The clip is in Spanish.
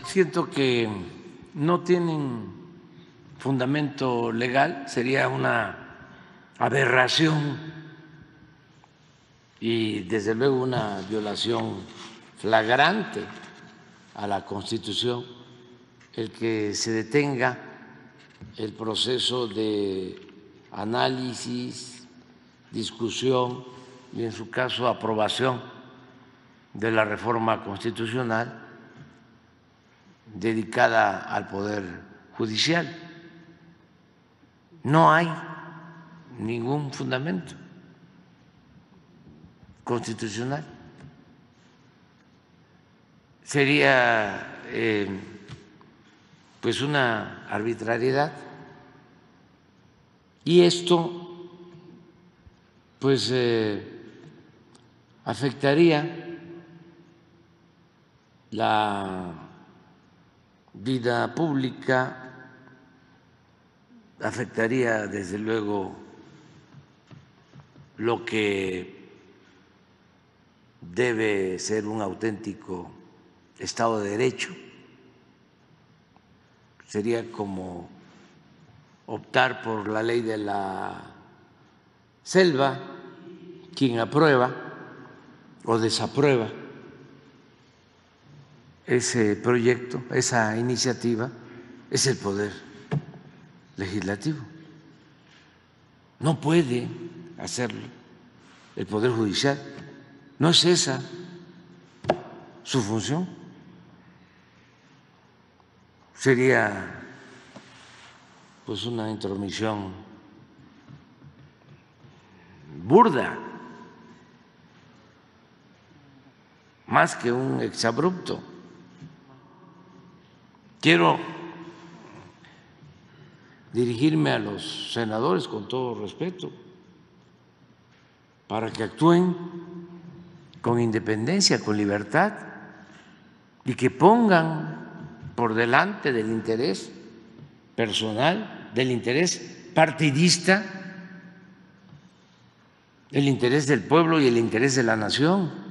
siento que no tienen fundamento legal, sería una aberración y desde luego una violación flagrante a la Constitución el que se detenga el proceso de análisis, discusión y en su caso aprobación de la reforma constitucional dedicada al Poder Judicial. No hay ningún fundamento constitucional. Sería pues una arbitrariedad y esto pues afectaría la vida pública, afectaría desde luego lo que debe ser un auténtico Estado de Derecho. Sería como optar por la ley de la selva, quien aprueba o desaprueba ese proyecto, esa iniciativa, es el Poder Legislativo. No puede hacerlo el Poder Judicial, no es esa su función. Sería pues una intromisión burda, más que un exabrupto. Quiero dirigirme a los senadores con todo respeto para que actúen con independencia, con libertad y que pongan por delante del interés personal, del interés partidista, el interés del pueblo y el interés de la nación.